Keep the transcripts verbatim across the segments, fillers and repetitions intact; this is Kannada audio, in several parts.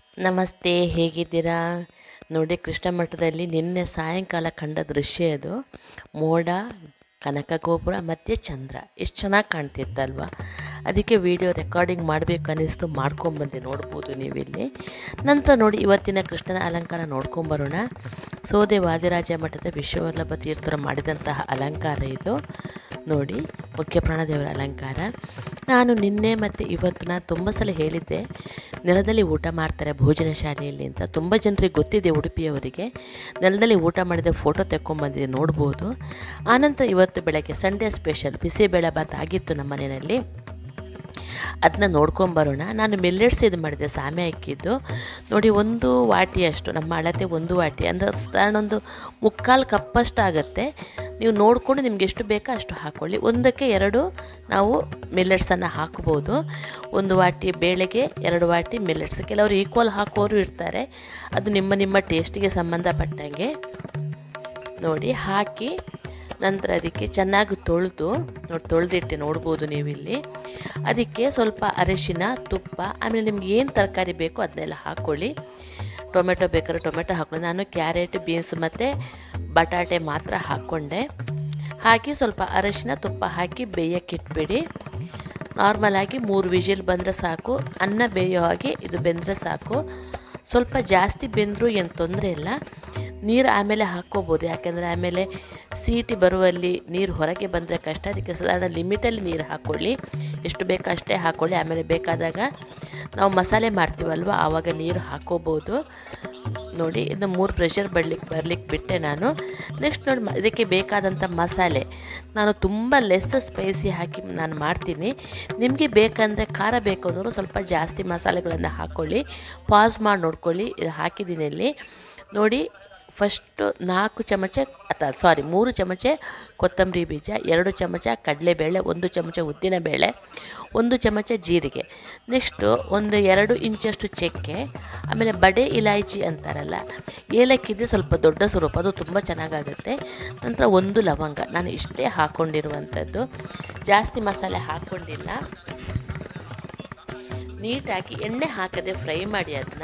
ನಮಸ್ತೆ, ಹೇಗಿದ್ದೀರಾ? ನೋಡಿ, ಕೃಷ್ಣ ಮಠದಲ್ಲಿ ನಿನ್ನೆ ಸಾಯಂಕಾಲ ಕಂಡ ದೃಶ್ಯ ಇದು. ಮೋಡ, ಕನಕ ಗೋಪುರ ಮತ್ತು ಚಂದ್ರ ಎಷ್ಟು ಚೆನ್ನಾಗಿ ಕಾಣ್ತಿತ್ತಲ್ವ. ಅದಕ್ಕೆ ವಿಡಿಯೋ ರೆಕಾರ್ಡಿಂಗ್ ಮಾಡಬೇಕು ಅನ್ನಿಸ್ತು, ಮಾಡ್ಕೊಂಬಂದೆ. ನೋಡ್ಬೋದು ನೀವಿಲ್ಲಿ. ನಂತರ ನೋಡಿ, ಇವತ್ತಿನ ಕೃಷ್ಣನ ಅಲಂಕಾರ ನೋಡ್ಕೊಂಬರೋಣ. ಸೋದೆ ವಾದಿರಾಜ ಮಠದ ವಿಶ್ವವಲ್ಲಭ ತೀರ್ಥರು ಮಾಡಿದಂತಹ ಅಲಂಕಾರ ಇದು. ನೋಡಿ, ಮುಖ್ಯ ಪ್ರಾಣದೇವರ ಅಲಂಕಾರ. ನಾನು ನಿನ್ನೆ ಮತ್ತು ಇವತ್ತು ನಾನು ತುಂಬ ಸಲ ಹೇಳಿದ್ದೆ, ನೆಲದಲ್ಲಿ ಊಟ ಮಾಡ್ತಾರೆ ಭೋಜನ ಶಾಲೆಯಲ್ಲಿ ಅಂತ. ತುಂಬ ಜನರಿಗೆ ಗೊತ್ತಿದೆ ಉಡುಪಿಯವರಿಗೆ. ನೆಲದಲ್ಲಿ ಊಟ ಮಾಡಿದ ಫೋಟೋ ತೆಕ್ಕೊಂಬಂದಿದೆ, ನೋಡ್ಬೋದು. ಆನಂತರ ಇವತ್ತು ಬೆಳಗ್ಗೆ ಸಂಡೇ ಸ್ಪೆಷಲ್ ಬಿಸಿಬೇಳೆ ಭಾತ್ ಆಗಿತ್ತು ನಮ್ಮ ಮನೆಯಲ್ಲಿ. ಅದನ್ನ ನೋಡ್ಕೊಂಬರೋಣ. ನಾನು ಮಿಲ್ಲೆಟ್ಸ್ ಇದು ಮಾಡಿದೆ, ಸಾಮೆ ಹಾಕಿದ್ದು. ನೋಡಿ, ಒಂದು ವಾಟಿಯಷ್ಟು, ನಮ್ಮ ಅಳತೆ ಒಂದು ವಾಟಿ ಅಂದರೆ ಸಾಧಾರಣ ಒಂದು ಮುಕ್ಕಾಲು ಕಪ್ಪಷ್ಟು ಆಗುತ್ತೆ. ನೀವು ನೋಡಿಕೊಂಡು ನಿಮ್ಗೆ ಎಷ್ಟು ಬೇಕೋ ಅಷ್ಟು ಹಾಕ್ಕೊಳ್ಳಿ. ಒಂದಕ್ಕೆ ಎರಡು ನಾವು ಮಿಲ್ಲೆಟ್ಸನ್ನು ಹಾಕ್ಬೋದು. ಒಂದು ವಾಟಿ ಬೇಳೆಗೆ ಎರಡು ವಾಟಿ ಮಿಲ್ಲೆಟ್ಸ್. ಕೆಲವರು ಈಕ್ವಲ್ ಹಾಕೋರು ಇರ್ತಾರೆ, ಅದು ನಿಮ್ಮ ನಿಮ್ಮ ಟೇಸ್ಟಿಗೆ ಸಂಬಂಧಪಟ್ಟಂಗೆ. ನೋಡಿ, ಹಾಕಿ ನಂತರ ಅದಕ್ಕೆ ಚೆನ್ನಾಗಿ ತೊಳೆದು ನೋಡಿ ತೊಳೆದಿಟ್ಟೆ, ನೋಡ್ಬೋದು ನೀವಿಲ್ಲಿ. ಅದಕ್ಕೆ ಸ್ವಲ್ಪ ಅರಿಶಿನ, ತುಪ್ಪ, ಆಮೇಲೆ ನಿಮ್ಗೆ ಏನು ತರಕಾರಿ ಬೇಕೋ ಅದನ್ನೆಲ್ಲ ಹಾಕ್ಕೊಳ್ಳಿ. ಟೊಮೆಟೊ ಬೇಕಾದ್ರೆ ಟೊಮೆಟೊ ಹಾಕ್ಕೊಳ್ಳಿ. ನಾನು ಕ್ಯಾರೆಟ್, ಬೀನ್ಸ್ ಮತ್ತು ಬಟಾಟೆ ಮಾತ್ರ ಹಾಕ್ಕೊಂಡೆ. ಹಾಕಿ ಸ್ವಲ್ಪ ಅರಿಶಿನ, ತುಪ್ಪ ಹಾಕಿ ಬೇಯಕ್ಕೆ ಇಟ್ಬಿಡಿ. ನಾರ್ಮಲಾಗಿ ಮೂರು ವಿಜಿಲ್ ಬಂದರೆ ಸಾಕು. ಅನ್ನ ಬೇಯೋ ಹಾಗೆ ಇದು ಬೆಂದರೆ ಸಾಕು. ಸ್ವಲ್ಪ ಜಾಸ್ತಿ ಬೆಂದರೂ ಏನು ತೊಂದರೆ ಇಲ್ಲ. ನೀರು ಆಮೇಲೆ ಹಾಕ್ಕೋಬೋದು, ಯಾಕೆಂದರೆ ಆಮೇಲೆ ಸೀಟಿ ಬರುವಲ್ಲಿ ನೀರು ಹೊರಗೆ ಬಂದರೆ ಕಷ್ಟ. ಅದಕ್ಕೆ ಸಾಧಾರಣ ಲಿಮಿಟಲ್ಲಿ ನೀರು ಹಾಕ್ಕೊಳ್ಳಿ, ಎಷ್ಟು ಬೇಕೋ ಅಷ್ಟೇ ಹಾಕ್ಕೊಳ್ಳಿ. ಆಮೇಲೆ ಬೇಕಾದಾಗ ನಾವು ಮಸಾಲೆ ಮಾಡ್ತೀವಲ್ವ, ಆವಾಗ ನೀರು ಹಾಕ್ಕೋಬೋದು. ನೋಡಿ, ಇದು ಮೂರು ಪ್ರೆಷರ್ ಬರಲಿಕ್ಕೆ ಬರಲಿಕ್ಕೆ ಬಿಟ್ಟೆ ನಾನು. ನೆಕ್ಸ್ಟ್ ನೋಡಿ, ಇದಕ್ಕೆ ಬೇಕಾದಂಥ ಮಸಾಲೆ ನಾನು ತುಂಬ ಲೆಸ್ ಸ್ಪೈಸಿ ಹಾಕಿ ನಾನು ಮಾಡ್ತೀನಿ. ನಿಮಗೆ ಬೇಕಂದರೆ ಖಾರ ಬೇಕು ಅಂದರೂ ಸ್ವಲ್ಪ ಜಾಸ್ತಿ ಮಸಾಲೆಗಳನ್ನು ಹಾಕ್ಕೊಳ್ಳಿ. ಪಾಸ್ ಮಾಡಿ ನೋಡ್ಕೊಳ್ಳಿ. ಇದು ಹಾಕಿದ್ದೀನಿ ಇಲ್ಲಿ ನೋಡಿ. ಫಸ್ಟು ನಾಲ್ಕು ಚಮಚ ಅಥವಾ ಸಾರಿ ಮೂರು ಚಮಚ ಕೊತ್ತಂಬರಿ ಬೀಜ, ಎರಡು ಚಮಚ ಕಡಲೆಬೇಳೆ, ಒಂದು ಚಮಚ ಉದ್ದಿನಬೇಳೆ, ಒಂದು ಚಮಚ ಜೀರಿಗೆ, ನೆಕ್ಸ್ಟು ಒಂದು ಎರಡು ಇಂಚಷ್ಟು ಚಕ್ಕೆ, ಆಮೇಲೆ ಬಡೆ ಇಲಾಯ್ಚಿ ಅಂತಾರಲ್ಲ, ಏಲಕ್ಕಿದೆ ಸ್ವಲ್ಪ ದೊಡ್ಡ ಸ್ವರೂಪ, ಅದು ತುಂಬ ಚೆನ್ನಾಗಾಗುತ್ತೆ. ನಂತರ ಒಂದು ಲವಂಗ. ನಾನು ಇಷ್ಟೇ ಹಾಕ್ಕೊಂಡಿರುವಂಥದ್ದು, ಜಾಸ್ತಿ ಮಸಾಲೆ ಹಾಕ್ಕೊಂಡಿಲ್ಲ. ನೀಟಾಗಿ ಎಣ್ಣೆ ಹಾಕದೆ ಫ್ರೈ ಮಾಡಿ ಅದನ್ನ.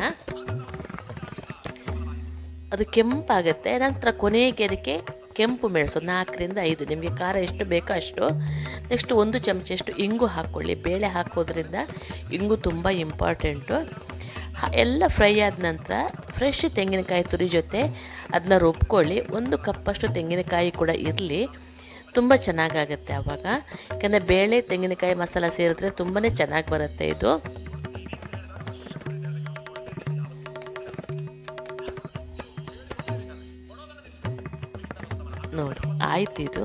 ಅದು ಕೆಂಪಾಗುತ್ತೆ. ನಂತರ ಕೊನೆಗೆ ಅದಕ್ಕೆ ಕೆಂಪು ಮೆಣಸು ನಾಲ್ಕರಿಂದ ಐದು, ನಿಮಗೆ ಖಾರ ಎಷ್ಟು ಬೇಕೋ ಅಷ್ಟು. ನೆಕ್ಸ್ಟ್ ಒಂದು ಚಮಚಷ್ಟು ಇಂಗು ಹಾಕ್ಕೊಳ್ಳಿ. ಬೇಳೆ ಹಾಕೋದ್ರಿಂದ ಇಂಗು ತುಂಬ ಇಂಪಾರ್ಟೆಂಟು. ಎಲ್ಲ ಫ್ರೈ ಆದ ನಂತರ ಫ್ರೆಶ್ ತೆಂಗಿನಕಾಯಿ ತುರಿ ಜೊತೆ ಅದನ್ನ ರುಬ್ಕೊಳ್ಳಿ. ಒಂದು ಕಪ್ಪಷ್ಟು ತೆಂಗಿನಕಾಯಿ ಕೂಡ ಇರಲಿ, ತುಂಬ ಚೆನ್ನಾಗಾಗುತ್ತೆ ಆವಾಗ. ಯಾಕಂದರೆ ಬೇಳೆ ತೆಂಗಿನಕಾಯಿ ಮಸಾಲ ಸೇರಿದ್ರೆ ತುಂಬಾ ಚೆನ್ನಾಗಿ ಬರುತ್ತೆ ಇದು. ನೋಡಿ, ಆಯ್ತು. ಇದು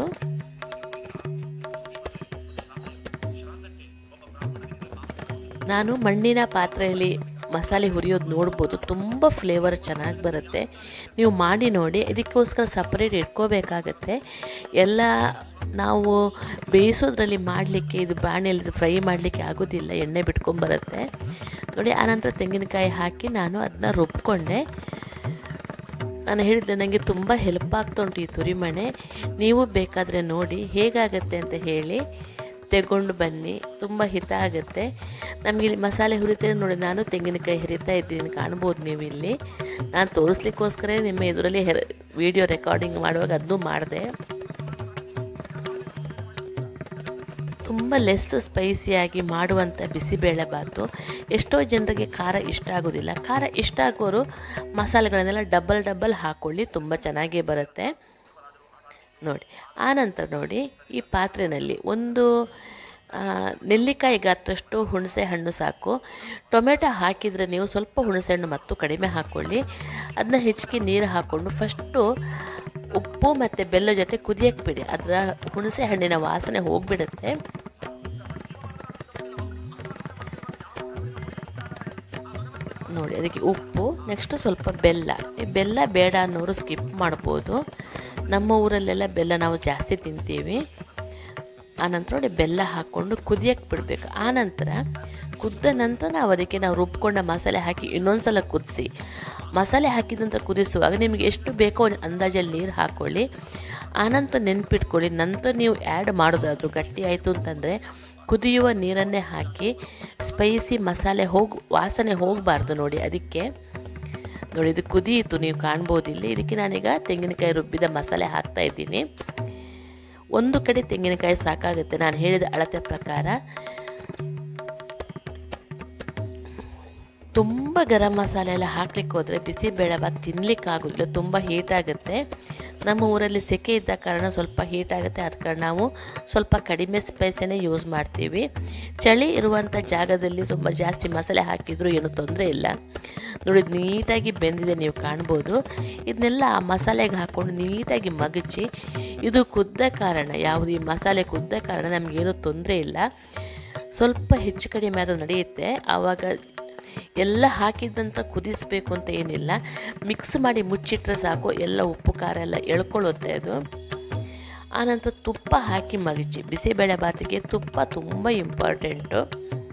ನಾನು ಮಣ್ಣಿನ ಪಾತ್ರೆಯಲ್ಲಿ ಮಸಾಲೆ ಹುರಿಯೋದು ನೋಡ್ಬೋದು, ತುಂಬ ಫ್ಲೇವರ್ ಚೆನ್ನಾಗಿ ಬರುತ್ತೆ. ನೀವು ಮಾಡಿ ನೋಡಿ. ಇದಕ್ಕೋಸ್ಕರ ಸಪ್ರೇಟ್ ಇಟ್ಕೋಬೇಕಾಗತ್ತೆ. ಎಲ್ಲ ನಾವು ಬೇಯಿಸೋದ್ರಲ್ಲಿ ಮಾಡಲಿಕ್ಕೆ ಇದು ಬಾಣೆಯಲ್ಲಿ ಫ್ರೈ ಮಾಡಲಿಕ್ಕೆ ಆಗೋದಿಲ್ಲ, ಎಣ್ಣೆ ಬಿಟ್ಕೊಂಬರುತ್ತೆ ನೋಡಿ. ಆನಂತರ ತೆಂಗಿನಕಾಯಿ ಹಾಕಿ ನಾನು ಅದನ್ನ ರುಬ್ಕೊಂಡೆ. ನಾನು ಹೇಳಿದ್ದೆ, ನನಗೆ ತುಂಬ ಹೆಲ್ಪ್ ಆಗ್ತಾ ಉಂಟು ಈ ತುರಿಮಣೆ. ನೀವು ಬೇಕಾದರೆ ನೋಡಿ ಹೇಗಾಗತ್ತೆ ಅಂತ ಹೇಳಿ ತೆಗೊಂಡು ಬನ್ನಿ, ತುಂಬ ಹಿತ ಆಗುತ್ತೆ. ನಮಗೆ ಇಲ್ಲಿ ಮಸಾಲೆ ಹುರಿತೇನೆ ನೋಡಿ. ನಾನು ತೆಂಗಿನಕಾಯಿ ಹುರಿತಾ ಇದ್ದೀನಿ, ಕಾಣ್ಬೋದು ನೀವು ಇಲ್ಲಿ. ನಾನು ತೋರಿಸ್ಲಿಕ್ಕೋಸ್ಕರ ನಿಮ್ಮ ಎದುರಲ್ಲಿ ಹೆರ್ ವಿಡಿಯೋ ರೆಕಾರ್ಡಿಂಗ್ ಮಾಡುವಾಗ ಅದನ್ನೂ ಮಾಡಿದೆ. ತುಂಬ ಲೆಸ್ ಸ್ಪೈಸಿಯಾಗಿ ಮಾಡುವಂಥ ಬಿಸಿಬೇಳೆ ಭಾತು. ಎಷ್ಟೋ ಜನರಿಗೆ ಖಾರ ಇಷ್ಟ ಆಗೋದಿಲ್ಲ. ಖಾರ ಇಷ್ಟ ಆಗೋರು ಮಸಾಲೆಗಳನ್ನೆಲ್ಲ ಡಬಲ್ ಡಬಲ್ ಹಾಕ್ಕೊಳ್ಳಿ, ತುಂಬ ಚೆನ್ನಾಗೇ ಬರುತ್ತೆ ನೋಡಿ. ಆನಂತರ ನೋಡಿ, ಈ ಪಾತ್ರೆಯಲ್ಲಿ ಒಂದು ನೆಲ್ಲಿಕಾಯಿ ಗಾತ್ರಷ್ಟು ಹುಣಸೆ ಹಣ್ಣು ಸಾಕು. ಟೊಮೆಟೊ ಹಾಕಿದರೆ ನೀವು ಸ್ವಲ್ಪ ಹುಣಸೆ ಹಣ್ಣು ಮತ್ತು ಕಡಿಮೆ ಹಾಕ್ಕೊಳ್ಳಿ. ಅದನ್ನ ಹೆಚ್ಚಿಗೆ ನೀರು ಹಾಕ್ಕೊಂಡು ಫಸ್ಟು ಉಪ್ಪು ಮತ್ತು ಬೆಲ್ಲ ಜೊತೆ ಕುದಿಯಕ್ಕೆ ಬಿಡಿ. ಅದರ ಹುಣಸೆ ಹಣ್ಣಿನ ವಾಸನೆ ಹೋಗಿಬಿಡುತ್ತೆ. ನೋಡಿ, ಅದಕ್ಕೆ ಉಪ್ಪು, ನೆಕ್ಸ್ಟು ಸ್ವಲ್ಪ ಬೆಲ್ಲ. ಈ ಬೆಲ್ಲ ಬೇಡ ಅನ್ನೋರು ಸ್ಕಿಪ್ ಮಾಡ್ಬೋದು. ನಮ್ಮ ಊರಲ್ಲೆಲ್ಲ ಬೆಲ್ಲ ನಾವು ಜಾಸ್ತಿ ತಿಂತೀವಿ. ಆನಂತರ ನೋಡಿ, ಬೆಲ್ಲ ಹಾಕ್ಕೊಂಡು ಕುದಿಯಕ್ಕೆ ಬಿಡಬೇಕು. ಆನಂತರ ಕುದ್ದ ನಂತರ ನಾವು ಅದಕ್ಕೆ ನಾವು ರುಬ್ಕೊಂಡ ಮಸಾಲೆ ಹಾಕಿ ಇನ್ನೊಂದು ಸಲ ಕುದಿಸಿ. ಮಸಾಲೆ ಹಾಕಿದ ನಂತರ ಕುದಿಸುವಾಗ ನಿಮಗೆ ಎಷ್ಟು ಬೇಕೋ ಅಂದಾಜಲ್ಲಿ ನೀರು ಹಾಕ್ಕೊಳ್ಳಿ. ಆನಂತರ ನೆನ್ಪಿಟ್ಕೊಳ್ಳಿ, ನಂತರ ನೀವು ಆ್ಯಡ್ ಮಾಡೋದಾದರೂ ಗಟ್ಟಿ ಆಯಿತು ಅಂತಂದರೆ ಕುದಿಯುವ ನೀರನ್ನೇ ಹಾಕಿ ಸ್ಪೈಸಿ ಮಸಾಲೆ ಹೋಗಿ ವಾಸನೆ ಹೋಗಬಾರ್ದು ನೋಡಿ. ಅದಕ್ಕೆ ನೋಡಿ ಇದು ಕುದಿಯಿತು, ನೀವು ಕಾಣ್ಬೋದು ಇಲ್ಲಿ. ಇದಕ್ಕೆ ನಾನೀಗ ತೆಂಗಿನಕಾಯಿ ರುಬ್ಬಿದ ಮಸಾಲೆ ಹಾಕ್ತಾ ಇದ್ದೀನಿ. ಒಂದು ಕಡೆ ತೆಂಗಿನಕಾಯಿ ಸಾಕಾಗುತ್ತೆ ನಾನು ಹೇಳಿದ ಅಳತೆ ಪ್ರಕಾರ. ತುಂಬ ಗರಂ ಮಸಾಲೆ ಎಲ್ಲ ಹಾಕ್ಲಿಕ್ಕೆ ಹೋದರೆ ಬಿಸಿಬೇಳೆಭಾತ್ ತಿನ್ನಲಿಕ್ಕಾಗೋದಿಲ್ಲ, ತುಂಬ ಹೀಟಾಗುತ್ತೆ. ನಮ್ಮ ಊರಲ್ಲಿ ಸೆಕೆ ಇದ್ದ ಕಾರಣ ಸ್ವಲ್ಪ ಹೀಟಾಗುತ್ತೆ, ಆದ ಕಾರಣ ನಾವು ಸ್ವಲ್ಪ ಕಡಿಮೆ ಸ್ಪೈಸನ್ನೇ ಯೂಸ್ ಮಾಡ್ತೀವಿ. ಚಳಿ ಇರುವಂಥ ಜಾಗದಲ್ಲಿ ತುಂಬ ಜಾಸ್ತಿ ಮಸಾಲೆ ಹಾಕಿದರೂ ಏನೂ ತೊಂದರೆ ಇಲ್ಲ. ನೋಡಿ ನೀಟಾಗಿ ಬೆಂದಿದೆ, ನೀವು ಕಾಣ್ಬೋದು. ಇದನ್ನೆಲ್ಲ ಆ ಮಸಾಲೆಗೆ ಹಾಕ್ಕೊಂಡು ನೀಟಾಗಿ ಮಗಚಿ, ಇದು ಕುದ್ದ ಕಾರಣ, ಯಾವುದು ಈ ಮಸಾಲೆ ಕುದ್ದ ಕಾರಣ ನಮಗೇನೂ ತೊಂದರೆ ಇಲ್ಲ. ಸ್ವಲ್ಪ ಹೆಚ್ಚು ಕಡಿಮೆ ಅದು ನಡೆಯುತ್ತೆ. ಆವಾಗ ಎಲ್ಲ ಹಾಕಿದ್ದಂಥ ಕುದಿಸಬೇಕು ಅಂತ ಏನಿಲ್ಲ, ಮಿಕ್ಸ್ ಮಾಡಿ ಮುಚ್ಚಿಟ್ರೆ ಸಾಕು, ಎಲ್ಲ ಉಪ್ಪು ಖಾರ ಎಲ್ಲ ಎಳ್ಕೊಳ್ಳುತ್ತೆ ಅದು. ಆನಂತರ ತುಪ್ಪ ಹಾಕಿ ಮಗಚಿ. ಬಿಸಿಬೇಳೆಭಾತಿಗೆ ತುಪ್ಪ ತುಂಬ ಇಂಪಾರ್ಟೆಂಟು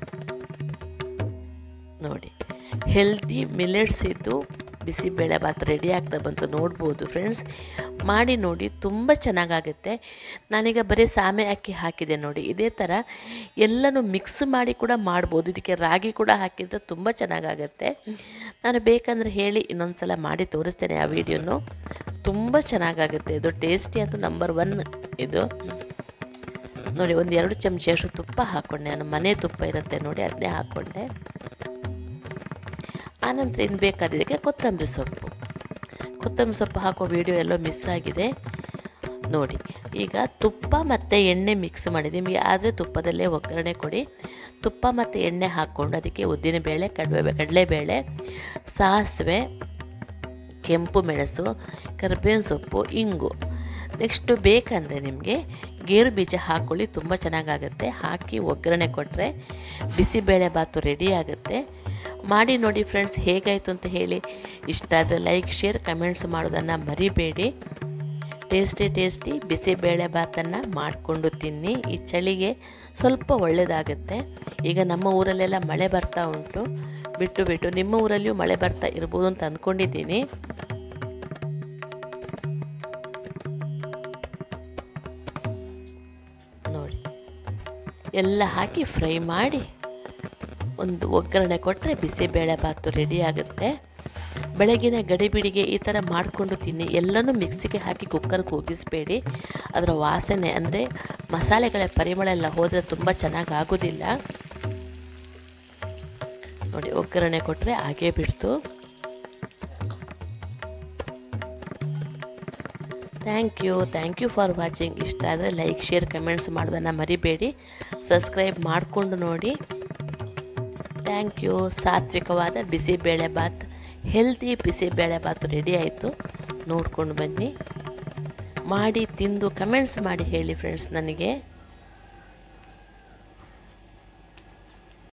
ನೋಡಿ. ಹೆಲ್ದಿ ಮಿಲೆಟ್ಸ್ ಇದ್ದು ಬಿಸಿಬೇಳೆಭಾತ್ ರೆಡಿ ಆಗ್ತಾ ಬಂತು, ನೋಡ್ಬೋದು ಫ್ರೆಂಡ್ಸ್. ಮಾಡಿ ನೋಡಿ, ತುಂಬ ಚೆನ್ನಾಗಾಗುತ್ತೆ. ನಾನೀಗ ಬರೀ ಸಾಮೆ ಅಕ್ಕಿ ಹಾಕಿದೆ ನೋಡಿ. ಇದೇ ಥರ ಎಲ್ಲನೂ ಮಿಕ್ಸ್ ಮಾಡಿ ಕೂಡ ಮಾಡ್ಬೋದು. ಇದಕ್ಕೆ ರಾಗಿ ಕೂಡ ಹಾಕಿದ್ರೆ ತುಂಬ ಚೆನ್ನಾಗಾಗತ್ತೆ. ನಾನು ಬೇಕಂದರೆ ಹೇಳಿ ಇನ್ನೊಂದು ಸಲ ಮಾಡಿ ತೋರಿಸ್ತೇನೆ ಆ ವಿಡಿಯೋನು. ತುಂಬ ಚೆನ್ನಾಗಾಗುತ್ತೆ ಇದು. ಟೇಸ್ಟಿ ಅಂತೂ ನಂಬರ್ ಒನ್ ಇದು ನೋಡಿ. ಒಂದು ಎರಡು ಚಮಚಷ್ಟು ತುಪ್ಪ ಹಾಕ್ಕೊಂಡೆ ನಾನು, ಮನೆ ತುಪ್ಪ ಇರುತ್ತೆ ನೋಡಿ, ಅದನ್ನೇ ಹಾಕ್ಕೊಂಡೆ. ಆನಂತರ ಇನ್ನು ಬೇಕಾದಿದ್ದಕ್ಕೆ ಕೊತ್ತಂಬರಿ ಸೊಪ್ಪು ಕೊತ್ತಂಬರಿ ಸೊಪ್ಪು ಹಾಕೋ ವಿಡಿಯೋ ಎಲ್ಲೋ ಮಿಸ್ ಆಗಿದೆ ನೋಡಿ. ಈಗ ತುಪ್ಪ ಮತ್ತು ಎಣ್ಣೆ ಮಿಕ್ಸ್ ಮಾಡಿ, ನಿಮಗೆ ಆದರೆ ತುಪ್ಪದಲ್ಲೇ ಒಗ್ಗರಣೆ ಕೊಡಿ. ತುಪ್ಪ ಮತ್ತು ಎಣ್ಣೆ ಹಾಕ್ಕೊಂಡು ಅದಕ್ಕೆ ಉದ್ದಿನಬೇಳೆ, ಕಡಲೆ ಕಡಲೆಬೇಳೆ, ಸಾಸಿವೆ, ಕೆಂಪು ಮೆಣಸು, ಕರಿಬೇವಿನ ಸೊಪ್ಪು, ಇಂಗು. ನೆಕ್ಸ್ಟು ಬೇಕಂದರೆ ನಿಮಗೆ ಗೇರು ಬೀಜ ಹಾಕ್ಕೊಳ್ಳಿ, ತುಂಬ ಚೆನ್ನಾಗಾಗುತ್ತೆ. ಹಾಕಿ ಒಗ್ಗರಣೆ ಕೊಟ್ಟರೆ ಬಿಸಿಬೇಳೆಭಾತು ರೆಡಿ ಆಗುತ್ತೆ. ಮಾಡಿ ನೋಡಿ ಫ್ರೆಂಡ್ಸ್, ಹೇಗಾಯಿತು ಅಂತ ಹೇಳಿ. ಇಷ್ಟ ಆದರೆ ಲೈಕ್, ಶೇರ್, ಕಮೆಂಟ್ಸ್ ಮಾಡೋದನ್ನು ಮರಿಬೇಡಿ. ಟೇಸ್ಟಿ ಟೇಸ್ಟಿ ಬಿಸಿಬೇಳೆಭಾತನ್ನು ಮಾಡಿಕೊಂಡು ತಿನ್ನಿ. ಈ ಚಳಿಗೆ ಸ್ವಲ್ಪ ಒಳ್ಳೆಯದಾಗುತ್ತೆ. ಈಗ ನಮ್ಮ ಊರಲ್ಲೆಲ್ಲ ಮಳೆ ಬರ್ತಾ ಉಂಟು, ಬಿಟ್ಟು ಬಿಟ್ಟು ನಿಮ್ಮ ಊರಲ್ಲಿಯೂ ಮಳೆ ಬರ್ತಾ ಇರ್ಬೋದು ಅಂತ ಅಂದ್ಕೊಂಡಿದ್ದೀನಿ. ನೋಡಿ ಎಲ್ಲ ಹಾಕಿ ಫ್ರೈ ಮಾಡಿ ಒಂದು ಒಗ್ಗರಣೆ ಕೊಟ್ಟರೆ ಬಿಸಿಬೇಳೆಭಾತು ರೆಡಿ ಆಗುತ್ತೆ. ಬೆಳಗಿನ ಗಡಿಬಿಡಿಗೆ ಈ ಥರ ಮಾಡಿಕೊಂಡು ತಿನ್ನಿ. ಎಲ್ಲನೂ ಮಿಕ್ಸಿಗೆ ಹಾಕಿ ಕುಕ್ಕರ್ಗೆ ಕೂಗಿಸಬೇಡಿ, ಅದರ ವಾಸನೆ ಅಂದರೆ ಮಸಾಲೆಗಳ ಪರಿಮಳ ಎಲ್ಲ ಹೋದರೆ ತುಂಬ ಚೆನ್ನಾಗಿ ಆಗೋದಿಲ್ಲ ನೋಡಿ. ಒಗ್ಗರಣೆ ಕೊಟ್ಟರೆ ಹಾಗೇ ಬಿಡ್ತು. Thank you thank you for watching. ಇಷ್ಟ ಆದರೆ ಲೈಕ್, ಶೇರ್, ಕಮೆಂಟ್ಸ್ ಮಾಡೋದನ್ನು ಮರಿಬೇಡಿ. ಸಬ್ಸ್ಕ್ರೈಬ್ ಮಾಡಿಕೊಂಡು ನೋಡಿ. Thank you. ಸಾತ್ವಿಕವಾದ ಬಿಸಿಬೇಳೆಭಾತ್, ಹೆಲ್ತಿ ಬಿಸಿಬೇಳೆಭಾತು ರೆಡಿ ಆಯಿತು. ನೋಡ್ಕೊಂಡು ಬನ್ನಿ, ಮಾಡಿ ತಿಂದು ಕಮೆಂಟ್ಸ್ ಮಾಡಿ ಹೇಳಿ ಫ್ರೆಂಡ್ಸ್ ನನಗೆ.